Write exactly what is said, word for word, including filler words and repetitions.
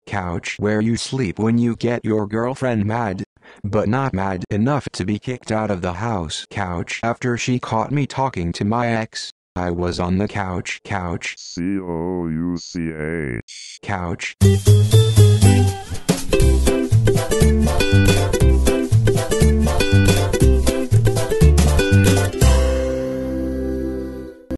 couch where you sleep when you get your girlfriend mad, but not mad enough to be kicked out of the house. Couch after she caught me talking to my ex. I was on the couch. Couch. C O U C H. Couch.